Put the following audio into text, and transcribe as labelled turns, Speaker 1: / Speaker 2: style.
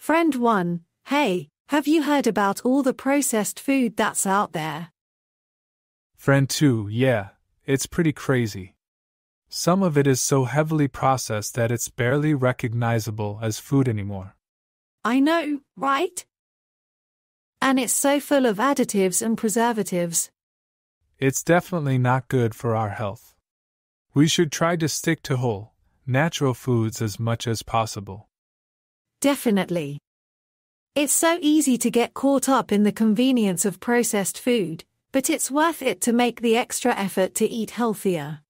Speaker 1: Friend 1, hey, have you heard about all the processed food that's out there?
Speaker 2: Friend 2, yeah, it's pretty crazy. Some of it is so heavily processed that it's barely recognizable as food anymore.
Speaker 1: I know, right? And it's so full of additives and preservatives.
Speaker 2: It's definitely not good for our health. We should try to stick to whole, natural foods as much as possible.
Speaker 1: Definitely. It's so easy to get caught up in the convenience of processed food, but it's worth it to make the extra effort to eat healthier.